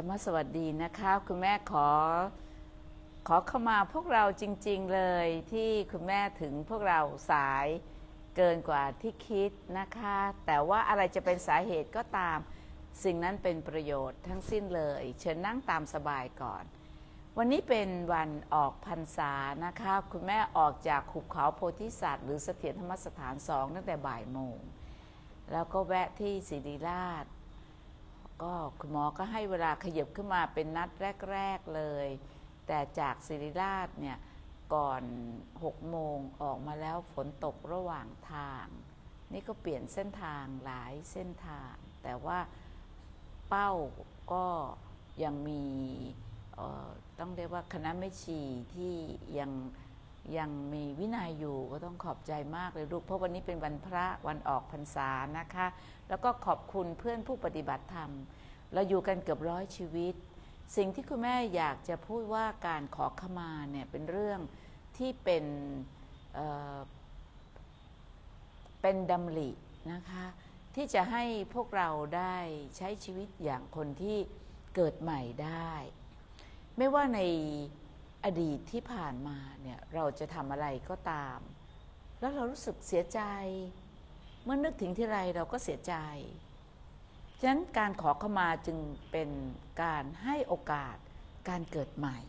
มาสวัสดีนะคะคุณแม่ขอเข้ามาพวกเราจริงๆเลยที่คุณแม่ถึงพวกเราสายเกินกว่าที่คิดนะคะแต่ว่าอะไรจะเป็นสาเหตุก็ตามสิ่งนั้นเป็นประโยชน์ทั้งสิ้นเลยเชิญนั่งตามสบายก่อนวันนี้เป็นวันออกพรรษานะคะคุณแม่ออกจากหุบเขาโพธิสัตว์หรือเสถียรธรรมสถาน2ตั้งแต่บ่ายโมงแล้วก็แวะที่ศิริราชก็คุณหมอก็ให้เวลาขยับขึ้นมาเป็นนัดแรกๆเลยแต่จากศิริราชเนี่ยก่อน6 โมงออกมาแล้วฝนตกระหว่างทางนี่ก็เปลี่ยนเส้นทางหลายเส้นทางแต่ว่าเป้าก็ยังมีต้องเรียกว่าคณะแม่ชีที่ยังมีวินัยอยู่ก็ต้องขอบใจมากเลยลูกเพราะวันนี้เป็นวันพระวันออกพรรษานะคะแล้วก็ขอบคุณเพื่อนผู้ปฏิบัติธรรมเราอยู่กันเกือบ100 ชีวิตสิ่งที่คุณแม่อยากจะพูดว่าการขอขมาเนี่ยเป็นเรื่องที่เป็นดำรินะคะที่จะให้พวกเราได้ใช้ชีวิตอย่างคนที่เกิดใหม่ได้ไม่ว่าในอดีตที่ผ่านมาเนี่ยเราจะทำอะไรก็ตามแล้วเรารู้สึกเสียใจเมื่อนึกถึงที่ไรเราก็เสียใจฉะนั้นการขอขมาจึงเป็นการให้โอกาสการเกิดใหม่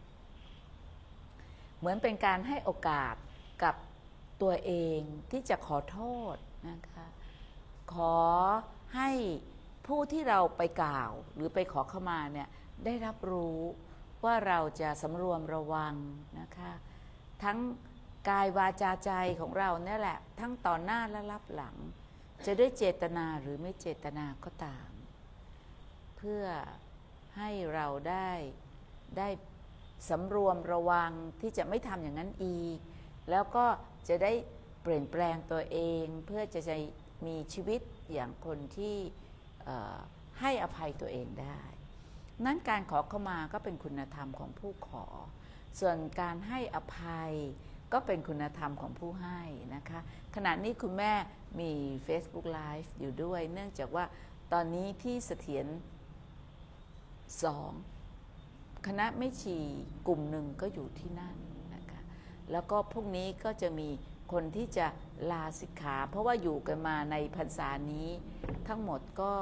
เหมือนเป็นการให้โอกาสกับตัวเองที่จะขอโทษนะคะขอให้ผู้ที่เราไปกล่าวหรือไปขอขมาเนี่ยได้รับรู้ว่าเราจะสำรวมระวังนะคะทั้งกายวาจาใจของเราเนี่ยแหละทั้งต่อหน้าและรับหลังจะด้วยเจตนาหรือไม่เจตนาก็ตามเพื่อให้เราได้สำรวมระวังที่จะไม่ทำอย่างนั้นอีกแล้วก็จะได้เปลี่ยนแปลงตัวเองเพื่อจะมีชีวิตอย่างคนที่ให้อภัยตัวเองได้นั้นการขอเข้ามาก็เป็นคุณธรรมของผู้ขอส่วนการให้อภัยก็เป็นคุณธรรมของผู้ให้นะคะขณะนี้คุณแม่มี Facebook Live อยู่ด้วยเนื่องจากว่าตอนนี้ที่เสถียร2คณะแม่ชีกลุ่มหนึ่งก็อยู่ที่นั่นนะคะแล้วก็พวกนี้ก็จะมีคนที่จะลาสิกขาเพราะว่าอยู่กันมาในพรรษานี้ทั้งหมดก็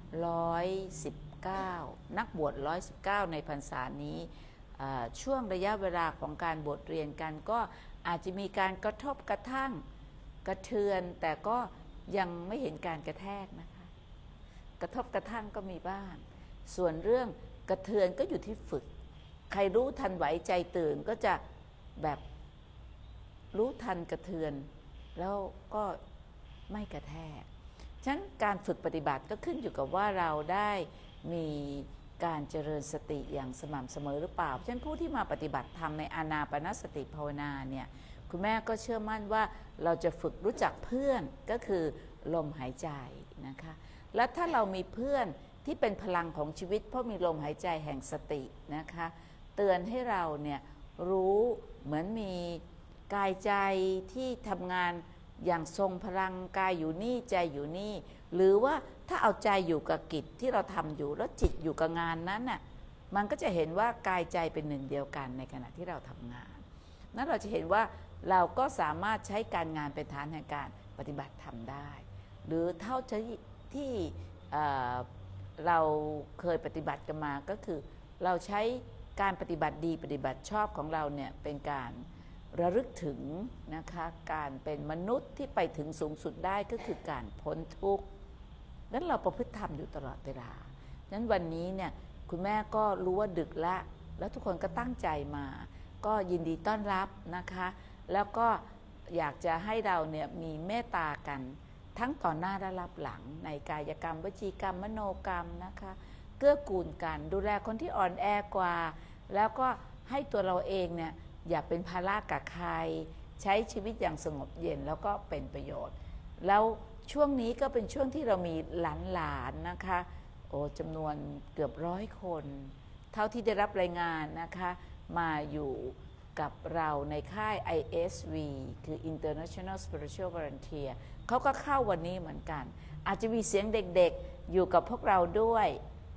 119นักบวช119ในพรรษานี้ช่วงระยะเวลาของการบวชเรียนกันก็อาจจะมีการกระทบกระทั่งกระเทือนแต่ก็ยังไม่เห็นการกระแทกนะคะกระทบกระทั่งก็มีบ้างส่วนเรื่องกระเทือนก็อยู่ที่ฝึกใครรู้ทันไหวใจตื่นก็จะแบบรู้ทันกระเทือนแล้วก็ไม่กระแทกฉะนั้นการฝึกปฏิบัติก็ขึ้นอยู่กับว่าเราได้มีการเจริญสติอย่างสม่ำเสมอหรือเปล่าฉะนั้นผู้ที่มาปฏิบัติธรรมในอานาปานสติภาวนาเนี่ยคุณแม่ก็เชื่อมั่นว่าเราจะฝึกรู้จักเพื่อนก็คือลมหายใจนะคะและถ้าเรามีเพื่อนที่เป็นพลังของชีวิตเพราะมีลมหายใจแห่งสตินะคะเตือนให้เราเนี่ยรู้เหมือนมีกายใจที่ทำงานอย่างทรงพลังกายอยู่นี่ใจอยู่นี่หรือว่าถ้าเอาใจอยู่กับกิจที่เราทำอยู่แล้วจิตอยู่กับงานนั้นน่ะมันก็จะเห็นว่ากายใจเป็นหนึ่งเดียวกันในขณะที่เราทำงานนั้นเราจะเห็นว่าเราก็สามารถใช้การงานเป็นฐานแห่งการปฏิบัติธรรมได้หรือเท่าที่เราเคยปฏิบัติกันมาก็คือเราใช้การปฏิบัติดีปฏิบัติชอบของเราเนี่ยเป็นการระลึกถึงนะคะการเป็นมนุษย์ที่ไปถึงสูงสุดได้ก็คือการพ้นทุกข์นั้นเราประพฤติธรรมอยู่ตลอดเวลานั้นวันนี้เนี่ยคุณแม่ก็รู้ว่าดึกแล้วทุกคนก็ตั้งใจมาก็ยินดีต้อนรับนะคะแล้วก็อยากจะให้เราเนี่ยมีเมตตากันทั้งต่อหน้าและรับหลังในกายกรรมวจีกรรมมโนกรรมนะคะเกื้อกูลกันดูแลคนที่อ่อนแอกว่าแล้วก็ให้ตัวเราเองเนี่ยอย่าเป็นภาระกับใครใช้ชีวิตอย่างสงบเย็นแล้วก็เป็นประโยชน์แล้วช่วงนี้ก็เป็นช่วงที่เรามีหลานนะคะโอ้จำนวนเกือบ100 คนเท่าที่ได้รับรายงานนะคะมาอยู่กับเราในค่าย ISV คือ International Spiritual Volunteer เขาก็เข้าวันนี้เหมือนกันอาจจะมีเสียงเด็กๆอยู่กับพวกเราด้วย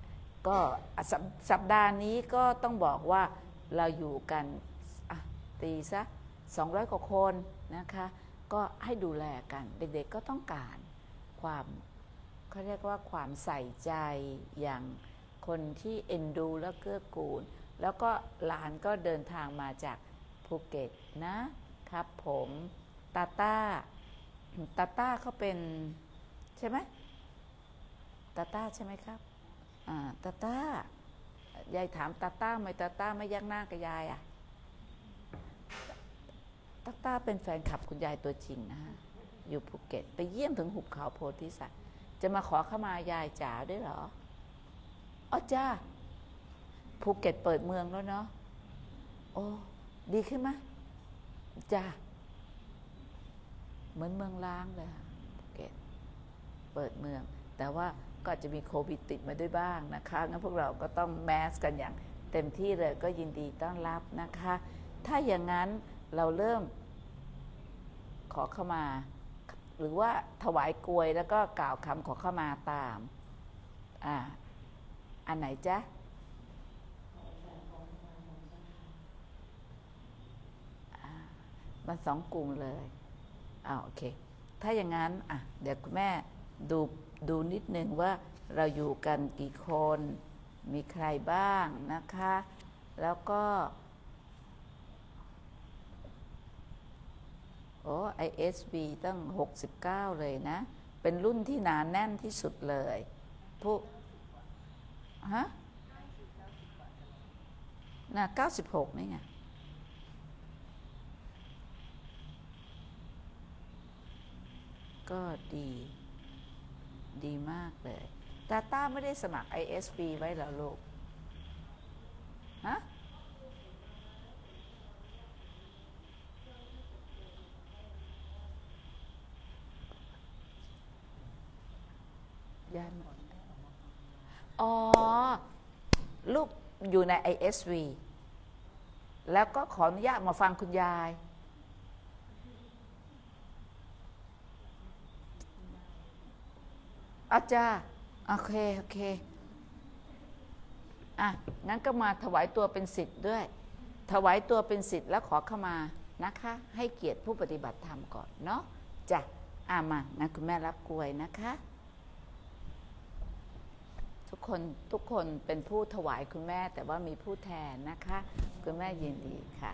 ก็สัปดาห์นี้ก็ต้องบอกว่าเราอยู่กันตีซะ200 กว่าคนนะคะก็ให้ดูแลกันเด็กๆก็ต้องการความเขาเรียกว่าความใส่ใจอย่างคนที่เอ็นดูและเกื้อกูลแล้วก็หลานก็เดินทางมาจากภูเก็ตนะครับผมตาต้าเขาเป็นใช่ไหมตาต้าใช่ไหมครับตาต้ายายถามตาต้าไหมตาต้าไม่ยักหน้ากับยายตาต้าเป็นแฟนคลับคุณยายตัวจริงนะฮะอยู่ภูเก็ตไปเยี่ยมถึงหุบเขาโพธิสัตว์จะมาขอเข้ามายายจ๋าด้วยเหรออ๋อจ้าภูเก็ตเปิดเมืองแล้วเนาะโอ้ดีขึ้นไหมจ้าเหมือนเมืองล้างเลยค่ะภูเก็ตเปิดเมืองแต่ว่าก็จะมีโควิดติดมาด้วยบ้างนะคะงั้นพวกเราก็ต้องแมสกันอย่างเต็มที่เลยก็ยินดีต้อนรับนะคะถ้าอย่างนั้นเราเริ่มขอเข้ามาหรือว่าถวายกลวยแล้วก็กล่าวคำขอเข้ามาตามอันไหนจ๊ะมัน2 กลุ่มเลยโอเคถ้าอย่างนั้นเดี๋ยวคุณแม่ดูนิดนึงว่าเราอยู่กันกี่คนมีใครบ้างนะคะแล้วก็ISV ตั้ง69เลยนะเป็นรุ่นที่หนาแน่นที่สุดเลยผู้96นี่ไงก็ดีมากเลยตาต้าไม่ได้สมัคร ISV ไว้เหรอลูกยายลูกอยู่ใน ISV แล้วก็ขออนุญาตมาฟังคุณยายอาจารย์โอเคงั้นก็มาถวายตัวเป็นศิษย์ด้วยถวายตัวเป็นศิษย์แล้วขอเข้ามานะคะให้เกียรติผู้ปฏิบัติธรรมก่อนเนาะจ้ะมางั้นคุณแม่รับกลวยนะคะทุกคนเป็นผู้ถวายคุณแม่แต่ว่ามีผู้แทนนะคะคุณแม่ยินดีค่ะ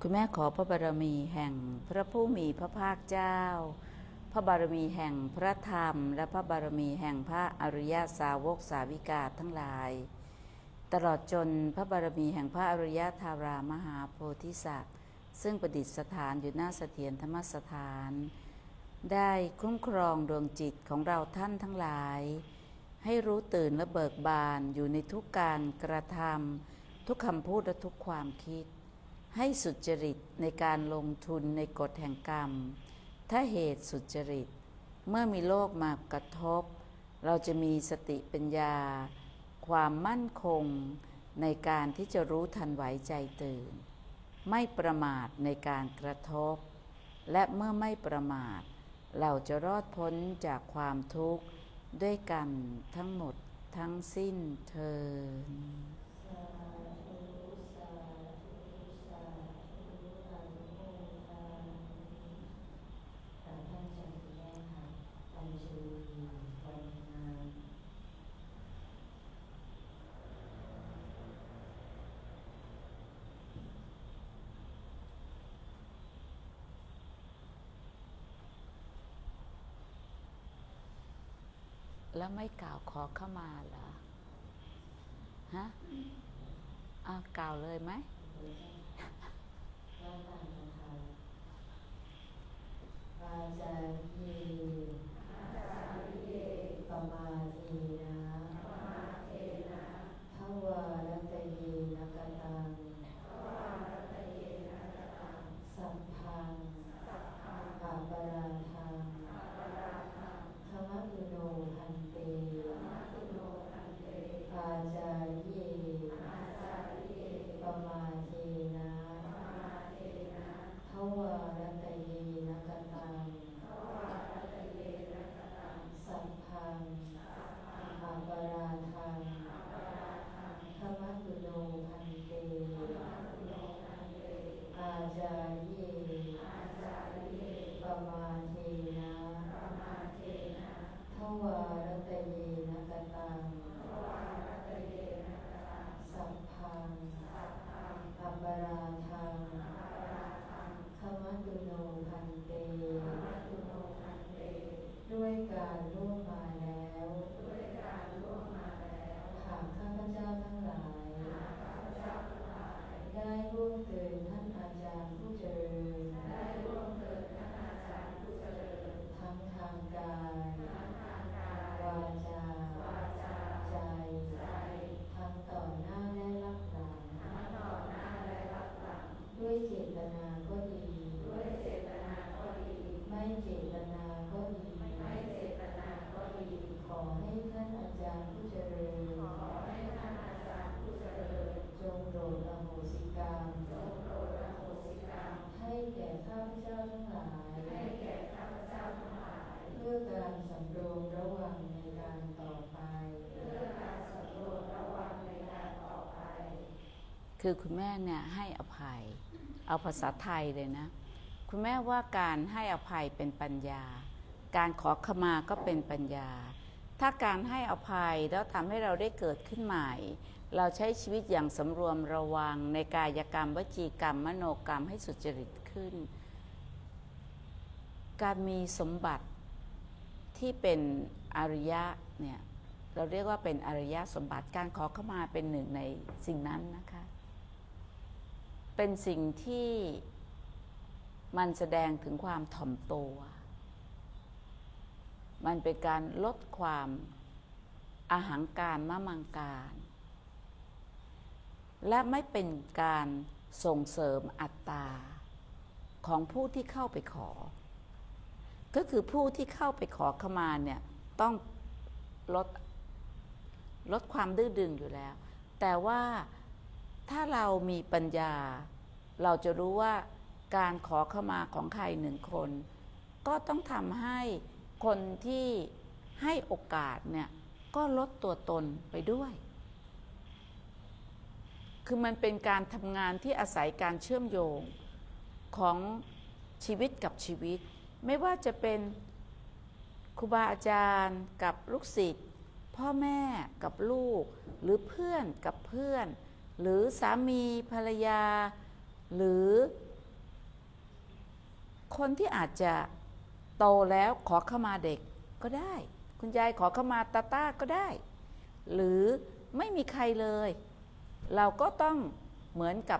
คุณแม่ขอพระบารมีแห่งพระผู้มีพระภาคเจ้าพระบารมีแห่งพระธรรมและพระบารมีแห่งพระอริยสาวกสาวิกาทั้งหลายตลอดจนพระบารมีแห่งพระอริยธารามหาโพธิสัตว์ซึ่งประดิษฐานอยู่หน้าเสถียรธรรมสถานได้คุ้มครองดวงจิตของเราท่านทั้งหลายให้รู้ตื่นและเบิกบานอยู่ในทุกการกระทำทุกคำพูดและทุกความคิดให้สุจริตในการลงทุนในกฎแห่งกรรมถ้าเหตุสุจริตเมื่อมีโลกมากระทบเราจะมีสติปัญญาความมั่นคงในการที่จะรู้ทันไหวใจตื่นไม่ประมาทในการกระทบและเมื่อไม่ประมาทเราจะรอดพ้นจากความทุกข์ด้วยกันทั้งหมดทั้งสิ้นเทอญแล้วไม่กล่าวขอเข้ามาเหรอฮะกล่าวเลยไหมอาจารย์ยีปมาทีนะทวารตยีนักตังสัพพังอาปราทังขมตุโนพันเตอาจารยีปมาทีนะทวารตยีนักตังสัพพังอาปราทังขมตุโนพันเตอาจารยีปมาทีนะทวารตยีนักตังสัพพังอาปราทังขมตุโนพันเตด้วยการล่วงมาแล้วหากข้าพเจ้าทั้งหลายได้ล่วงเกินท่านอาจารย์ผู้เจริญทั้งทางกายวาจาใจทั้งต่อหน้าและรับหลังด้วยเจตนาก็ดีไม่เจตนาก็ดีขอให้ท่านอาจารย์ผู้เจริญจงโปรดอโหสิกรรมให้แก่ข้าพเจ้าทั้งหลายเพื่อการสำรวมระวังในการต่อไปคือคุณแม่เนี่ยให้อภัยเอาภาษาไทยเลยนะคุณแม่ว่าการให้อภัยเป็นปัญญาการขอขมาก็เป็นปัญญาถ้าการให้อภัยแล้วทำให้เราได้เกิดขึ้นใหม่เราใช้ชีวิตอย่างสำรวมระวังในกายกรรมวจีกรรมมโนกรรมให้สุจริตขึ้นการมีสมบัติที่เป็นอริยะเนี่ยเราเรียกว่าเป็นอริยสมบัติการขอขมาเป็นหนึ่งในสิ่งนั้นนะคะเป็นสิ่งที่มันแสดงถึงความถ่อมตัวมันเป็นการลดความอหังการมะมังการและไม่เป็นการส่งเสริมอัตตาของผู้ที่เข้าไปขอก็คือผู้ที่เข้าไปขอขมาเนี่ยต้องลดความดื้อดึงอยู่แล้วแต่ว่าถ้าเรามีปัญญาเราจะรู้ว่าการขอขมาของใครหนึ่งคนก็ต้องทำให้คนที่ให้โอกาสเนี่ยก็ลดตัวตนไปด้วยคือมันเป็นการทำงานที่อาศัยการเชื่อมโยงของชีวิตกับชีวิตไม่ว่าจะเป็นครูบาอาจารย์กับลูกศิษย์พ่อแม่กับลูกหรือเพื่อนกับเพื่อนหรือสามีภรรยาหรือคนที่อาจจะโตแล้วขอเข้ามาเด็กก็ได้ คุณยายขอเข้ามาตาต้าก็ได้ หรือไม่มีใครเลย เราก็ต้องเหมือนกับ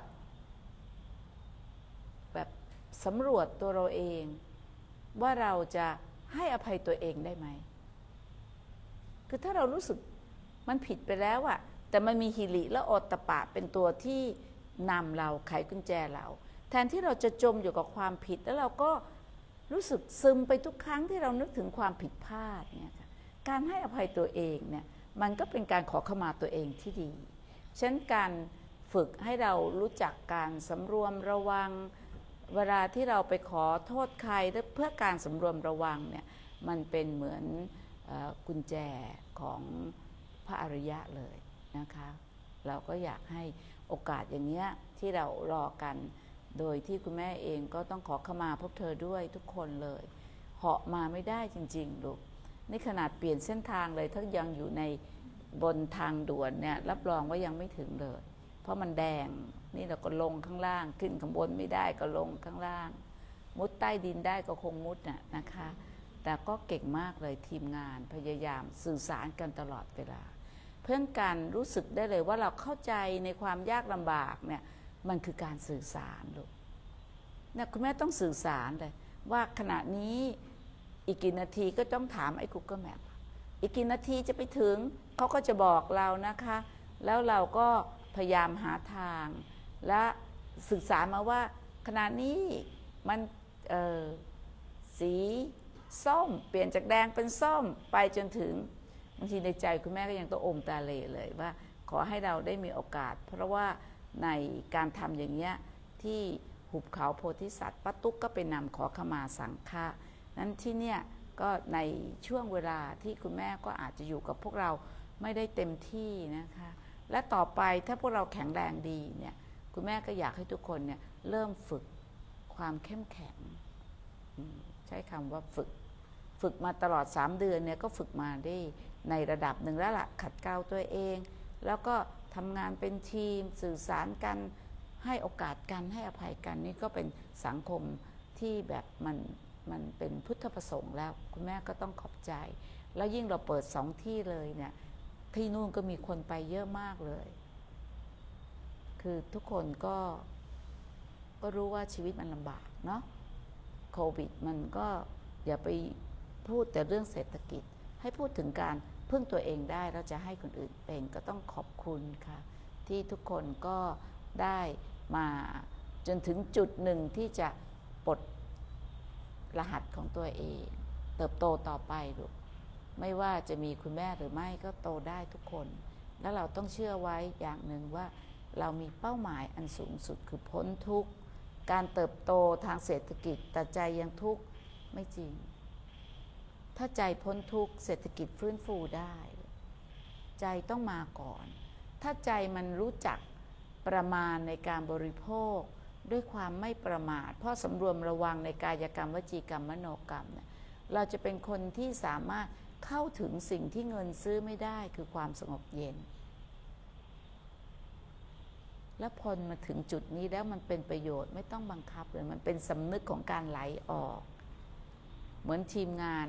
แบบสำรวจตัวเราเองว่าเราจะให้อภัยตัวเองได้ไหม คือถ้าเรารู้สึกมันผิดไปแล้วอะแต่มันมีหิริและโอตตัปปะเป็นตัวที่นำเราไขกุญแจเราแทนที่เราจะจมอยู่กับความผิดแล้วเราก็รู้สึกซึมไปทุกครั้งที่เรานึกถึงความผิดพลาดเนี่ยค่ะการให้อภัยตัวเองเนี่ยมันก็เป็นการขอขมาตัวเองที่ดีฉะนั้นการฝึกให้เรารู้จักการสำรวมระวังเวลาที่เราไปขอโทษใครเพื่อการสำรวมระวังเนี่ยมันเป็นเหมือนกุญแจของพระอริยะเลยนะคะเราก็อยากให้โอกาสอย่างเนี้ยที่เรารอกันโดยที่คุณแม่เองก็ต้องขอขมาพวกเธอด้วยทุกคนเลยเหาะมาไม่ได้จริงๆลูกนี่ขนาดเปลี่ยนเส้นทางเลยถ้ายังอยู่ในบนทางด่วนเนี่ยรับรองว่ายังไม่ถึงเลยเพราะมันแดงนี่เราก็ลงข้างล่างขึ้นข้างบนไม่ได้ก็ลงข้างล่างมุดใต้ดินได้ก็คงมุดนะคะแต่ก็เก่งมากเลยทีมงานพยายามสื่อสารกันตลอดเวลาเพื่อการรู้สึกได้เลยว่าเราเข้าใจในความยากลำบากเนี่ยมันคือการสื่อสารลูกเนี่ยคุณแม่ต้องสื่อสารเลยว่าขณะนี้อีกกี่นาทีก็ต้องถามไอ้ Google Map อีกกี่นาทีจะไปถึงเขาก็จะบอกเรานะคะแล้วเราก็พยายามหาทางและศึกษามาว่าขณะนี้มันสีส้มเปลี่ยนจากแดงเป็นส้มไปจนถึงบางทีในใจคุณแม่ก็ยังต้องอมตาเหล่เลยว่าขอให้เราได้มีโอกาสเพราะว่าในการทำอย่างเงี้ยที่หุบเขาโพธิสัตว์ป้าตุ๊กก็ไปนำขอขมาสังฆะนั้นที่เนี่ยก็ในช่วงเวลาที่คุณแม่ก็อาจจะอยู่กับพวกเราไม่ได้เต็มที่นะคะและต่อไปถ้าพวกเราแข็งแรงดีเนี่ยคุณแม่ก็อยากให้ทุกคนเนี่ยเริ่มฝึกความเข้มแข็งใช้คำว่าฝึกมาตลอด3 เดือนเนี่ยก็ฝึกมาได้ในระดับหนึ่งแล้วล่ะขัดเกลาตัวเองแล้วก็ทำงานเป็นทีมสื่อสารกันให้โอกาสกันให้อภัยกันนี่ก็เป็นสังคมที่แบบมันเป็นพุทธประสงค์แล้วคุณแม่ก็ต้องขอบใจแล้วยิ่งเราเปิด2 ที่เลยเนี่ยที่นู่นก็มีคนไปเยอะมากเลยคือทุกคนก็รู้ว่าชีวิตมันลำบากเนาะโควิดมันก็อย่าไปพูดแต่เรื่องเศรษฐกิจให้พูดถึงการพึ่งตัวเองได้เราจะให้คนอื่นเป็นก็ต้องขอบคุณค่ะที่ทุกคนก็ได้มาจนถึงจุดหนึ่งที่จะปลดรหัสของตัวเองเติบโตต่อไปลูกไม่ว่าจะมีคุณแม่หรือไม่ก็โตได้ทุกคนแล้วเราต้องเชื่อไว้อย่างหนึ่งว่าเรามีเป้าหมายอันสูงสุดคือพ้นทุกข์การเติบโตทางเศรษฐกิจแต่ใจยังทุกข์ไม่จริงถ้าใจพ้นทุกข์เศรษฐกิจฟื้นฟูได้ใจต้องมาก่อนถ้าใจมันรู้จักประมาณในการบริโภคด้วยความไม่ประมาทเพราะสำรวมระวังในกายกรรมวจีกรรมมโนกรรมเนี่ยเราจะเป็นคนที่สามารถเข้าถึงสิ่งที่เงินซื้อไม่ได้คือความสงบเย็นและพอมาถึงจุดนี้แล้วมันเป็นประโยชน์ไม่ต้องบังคับเลยมันเป็นสำนึกของการไหลออกเหมือนทีมงาน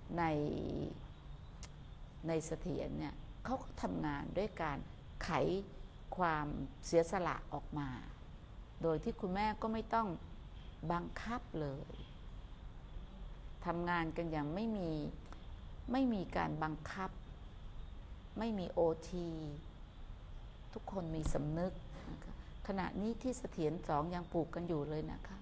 ในเสถียรเนี่ยเขาก็ทำงานด้วยการไขความเสียสละออกมาโดยที่คุณแม่ก็ไม่ต้องบังคับเลยทำงานกันอย่างไม่มีการบังคับไม่มีOTทุกคนมีสำนึกนะคะขณะนี้ที่เสถียร2ยังปลูกกันอยู่เลยนะคะ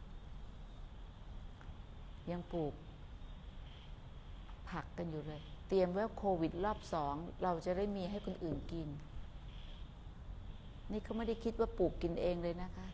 ยังปลูกผักกันอยู่เลยเตรียมไว้โควิดรอบ2เราจะได้มีให้คนอื่นกินนี่เขาไม่ได้คิดว่าปลูกกินเองเลยนะคะ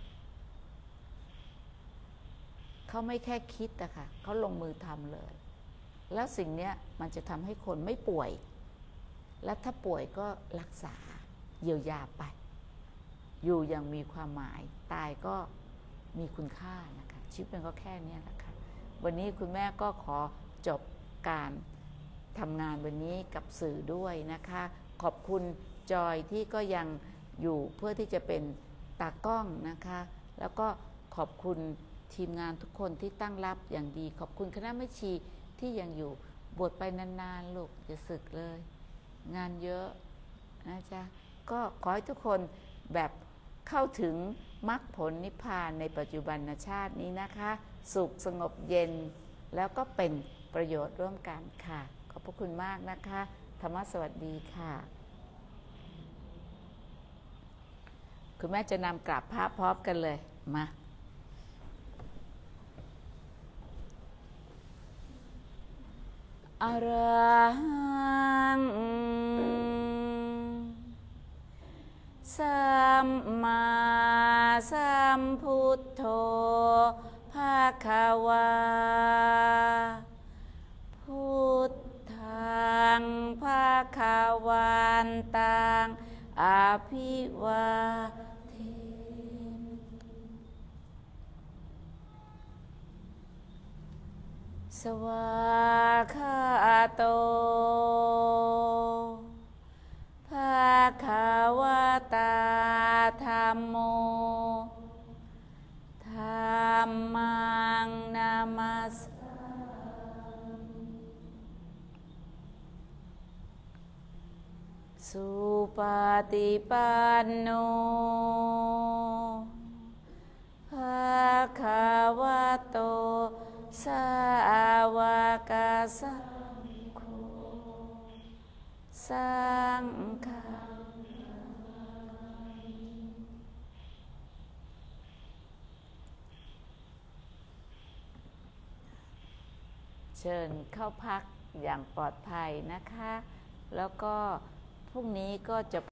เขาไม่แค่คิดอะค่ะเขาลงมือทำเลยแล้วสิ่งนี้มันจะทำให้คนไม่ป่วยและถ้าป่วยก็รักษาเยียวยาไปอยู่อย่างมีความหมายตายก็มีคุณค่านะคะชีวิตมันก็แค่นี้แหละค่ะวันนี้คุณแม่ก็ขอจบการทำงานวันนี้กับสื่อด้วยนะคะขอบคุณจอยที่ก็ยังอยู่เพื่อที่จะเป็นตากล้องนะคะแล้วก็ขอบคุณทีมงานทุกคนที่ตั้งรับอย่างดีขอบคุณคณะแม่ชีที่ยังอยู่บวชไปนานๆลูกอย่าสึกเลย งานเยอะนะจ๊ะก็ขอให้ทุกคนแบบเข้าถึงมรรคผลนิพพานในปัจจุบันชาตินี้นะคะ สุขสงบเย็นแล้วก็เป็นประโยชน์ร่วมกันค่ะขอบพระคุณมากนะคะธรรมสวัสดีค่ะคุณแม่จะนำกราบพระพร้อมกันเลยมาอะระหังสัมมาสัมพุทโธภะคะวาพุทธังภะคะวันตังอะภิวาเทสวากขาโตภะคะวะตาธัมโมธัมมังนามัสสามิสุปฏิปันโนภะคะวะโตสาวกสังโฆสังฆังเชิญเข้าพักอย่างปลอดภัยนะคะแล้วก็พรุ่งนี้ก็จะ